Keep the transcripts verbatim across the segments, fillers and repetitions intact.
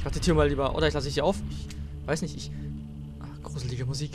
Ich mach die Tür mal lieber. Oder ich lasse sie auf. Ich weiß nicht, ich... Ach, gruselige Musik.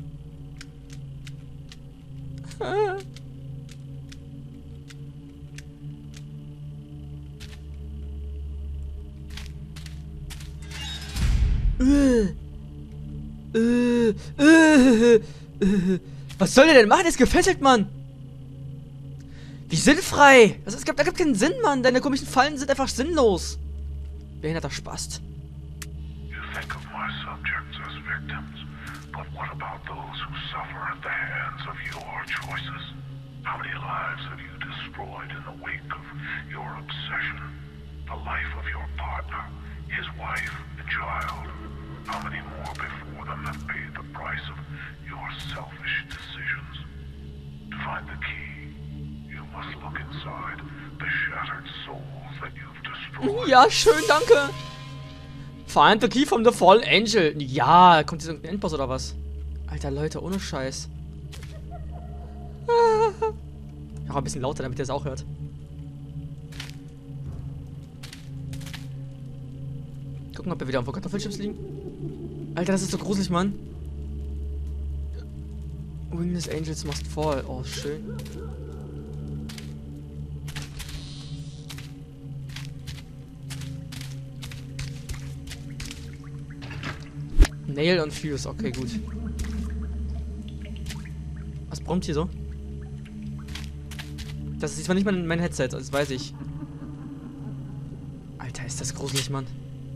Was soll der denn machen? Er ist gefesselt, Mann! Wie sinnfrei! Das ist, da gibt keinen Sinn, Mann! Deine komischen Fallen sind einfach sinnlos! Behinderter Spast. You think of my subjects as victims, but what about those who suffer at the hands of your choices? How many lives have you destroyed in the wake of your obsession? The life of your partner, his wife and child. How many more before them have paid the price of your selfish decisions? To find the key, you must look inside the shattered souls that you've destroyed. Ja, schön, danke. Find the key from the fallen angel. Ja, kommt jetzt irgendein Endboss oder was? Alter, Leute, ohne Scheiß. Ja, ein bisschen lauter, damit ihr es auch hört. Gucken, ob wir wieder auf Kartoffelchips liegen. Alter, das ist so gruselig, Mann. Wingless Angels must fall. Oh, schön. Nail und Fuse, okay, gut. Was brummt hier so? Das ist diesmal nicht mein, mein Headset, das weiß ich. Alter, ist das gruselig, Mann.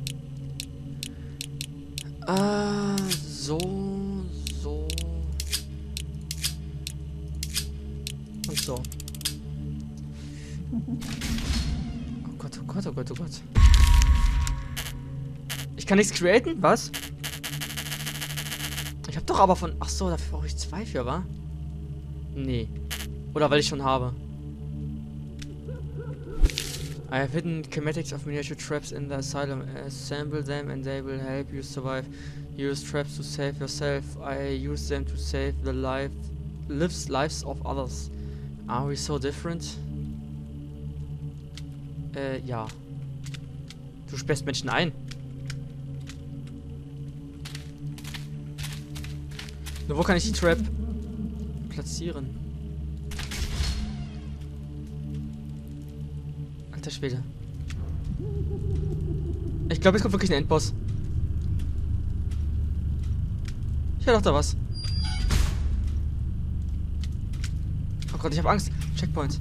Ah, so, so. Und so. Oh Gott, oh Gott, oh Gott, oh Gott. Ich kann nichts createn? Was? Ich hab doch aber von... Ach so, dafür brauche ich zwei für, wa? Nee. Oder weil ich schon habe. I have hidden schematics of miniature traps in the asylum. Assemble them and they will help you survive. Use traps to save yourself. I use them to save the life, lives, lives of others. Are we so different? Äh, ja. Du sperrst Menschen ein. Nur wo kann ich die Trap platzieren? Alter Schwede. Ich glaube, es kommt wirklich ein Endboss. Ich höre doch da was. Oh Gott, ich habe Angst. Checkpoint.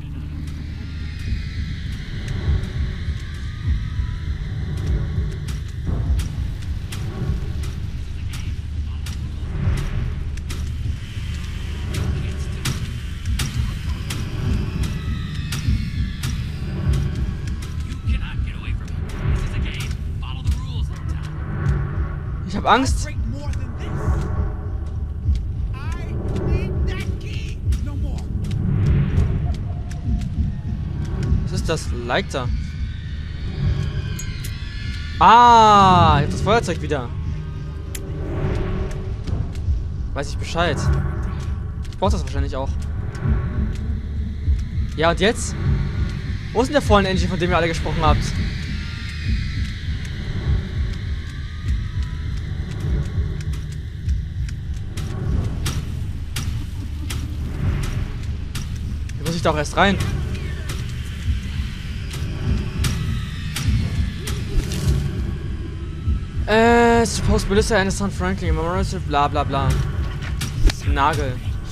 Ich hab Angst. Was ist das? Leiter. Ah, ich hab das Feuerzeug wieder. Weiß ich Bescheid. Ich brauch das wahrscheinlich auch. Ja, und jetzt? Wo ist denn der Fallen Angel, von dem ihr alle gesprochen habt? Hier muss ich da auch erst rein. Äh, suppose Melissa and Son Franklin, Memorial, bla bla bla. Nagel.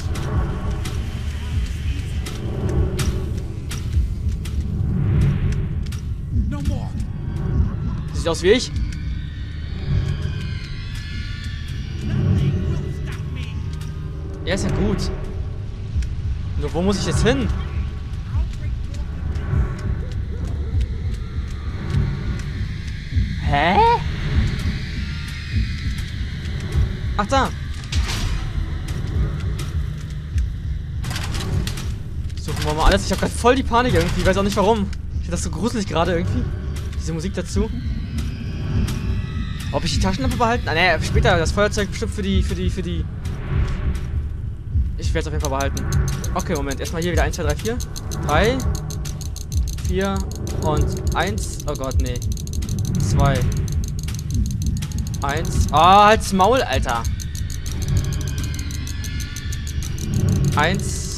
Sieht aus wie ich. Ja, ist ja gut. Nur wo muss ich jetzt hin? Hä? Ach, da. Suchen wir mal alles. Ich habe gerade voll die Panik irgendwie. Ich weiß auch nicht warum. Ich finde das so gruselig gerade irgendwie. Diese Musik dazu. Ob ich die Taschenlampe behalten? Ah, ne, später. Das Feuerzeug bestimmt für die, für die, für die. Ich werde es auf jeden Fall behalten. Okay, Moment. Erstmal hier wieder eins, zwei, drei, vier. drei, vier und eins. Oh Gott, nee. zwei, Eins. Ah, halt's Maul, Alter. Eins.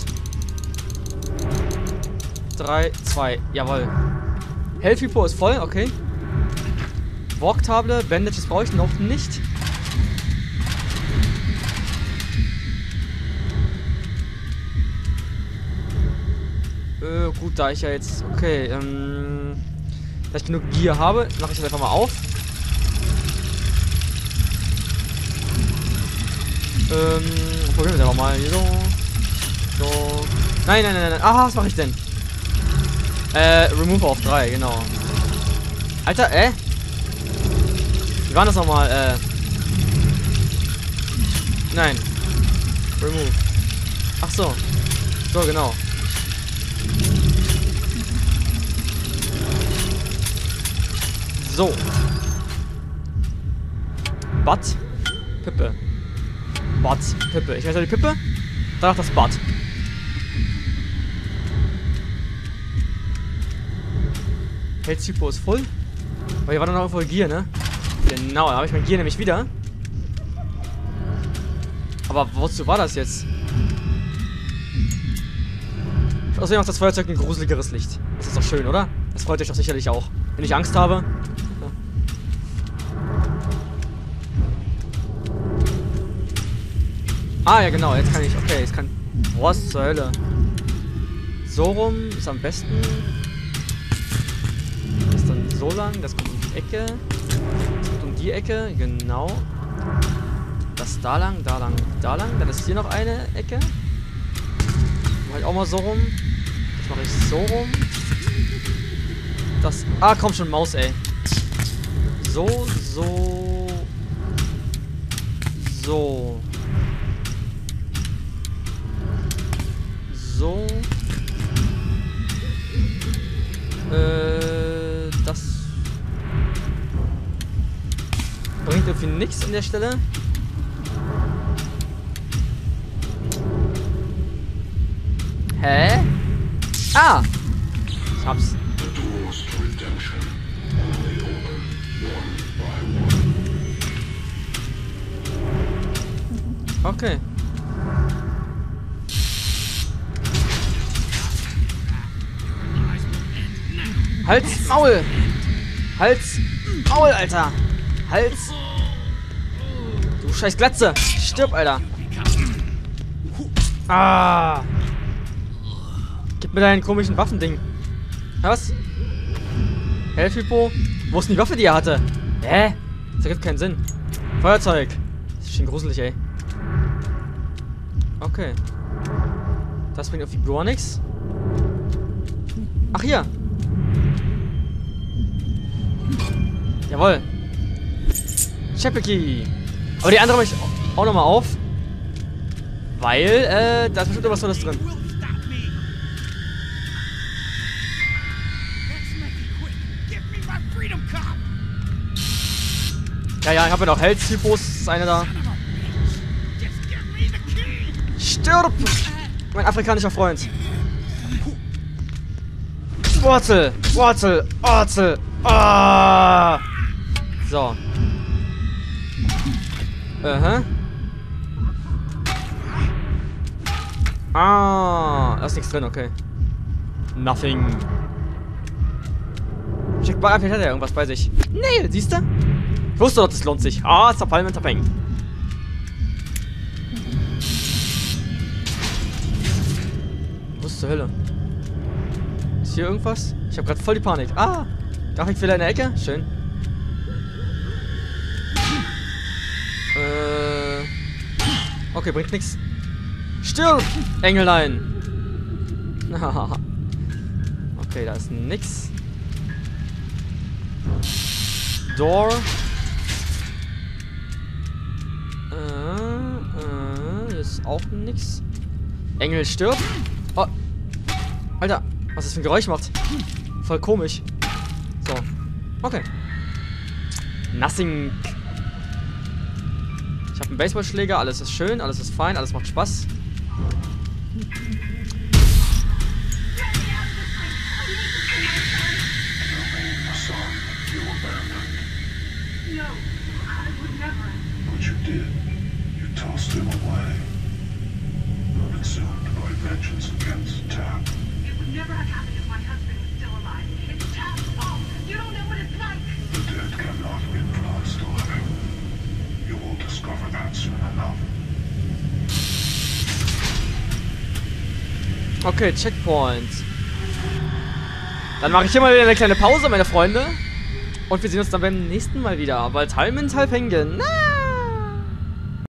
Drei, zwei. Jawohl. Health Repo ist voll, okay. Walk-Table, Bandages brauche ich noch nicht. Äh, gut, da ich ja jetzt... Okay, ähm... da ich genug Gear habe, mache ich das einfach mal auf. Ähm, probieren wir das einfach mal. Hier so. So. Nein, nein, nein, nein. Ah, was mache ich denn? Äh, Remove auf drei, genau. Alter, äh? Wie war das nochmal? Äh. Nein. Remove. Ach so. So, genau. So. Bad. Pippe. Bad. Pippe. Ich weiß ja die Pippe. Danach das Bad. Health-Typo ist voll. Aber hier war dann auch voll Gear, ne? Genau, da habe ich mein Gear nämlich wieder. Aber wozu war das jetzt? Außerdem macht das Feuerzeug ein gruseligeres Licht. Das ist doch schön, oder? Das freut euch doch sicherlich auch. Wenn ich Angst habe. Ja. Ah, ja genau, jetzt kann ich. Okay, jetzt kann. Was zur Hölle? So rum ist am besten. Das ist dann so lang, das kommt um die Ecke. Das kommt um die Ecke, genau. Das da lang, da lang, da lang. Dann ist hier noch eine Ecke. Mach ich auch mal so rum. Das mache ich so rum. Das. Ah, komm schon, Maus, ey. So, so. So. So. Äh, das bringt irgendwie nichts an der Stelle. Hä? Ah! Ich hab's. Okay. Hals, Maul! Hals, Maul, Alter! Hals! Du scheiß Glatze! Stirb, Alter! Ah! Gib mir deinen komischen Waffending. Was? Health-Hypo? Wo ist denn die Waffe, die er hatte? Hä? Das ergibt keinen Sinn. Feuerzeug. Das ist schon gruselig, ey. Okay. Das bringt irgendwie gar nichts. Ach, hier. Jawohl. Chapel Key. Aber die andere mache ich auch nochmal auf. Weil, äh, da ist bestimmt was Tolles drin. Ja, ja, ich habe ja noch Health-Typos. Das ist eine da. Stirb! Mein afrikanischer Freund. Wurzel! Wurzel! Wurzel! Ah! So. Aha. Ah, da ist nichts drin, okay. Nothing. Check mal, vielleicht hat er irgendwas bei sich. Nee, siehst du? Ich wusste doch, das lohnt sich. Ah, Zapalmen, Tapeng. Was zur Hölle? Ist hier irgendwas? Ich habe gerade voll die Panik. Ah! Grafikfehler in der Ecke? Schön. Äh. Okay, bringt nichts. Stirb! Engelein! Okay, da ist nix. Door. Äh, äh, hier ist auch nix. Engel stirbt. Oh. Alter, was das für ein Geräusch macht. Voll komisch. So. Okay. Nothing. Ich habe einen Baseballschläger, alles ist schön, alles ist fein, alles macht Spaß. would never. But you did. You tossed him away. Consumed by vengeance against Tap. It would never have happened if my husband was still alive. It's Tap's fault. You don't know what it's like. The dead cannot influence the living. You will discover that soon enough. Okay, Checkpoint. Dann mache ich hier mal wieder eine kleine Pause, meine Freunde. Und wir sehen uns dann beim nächsten Mal wieder. Weil Time in Halb hängen.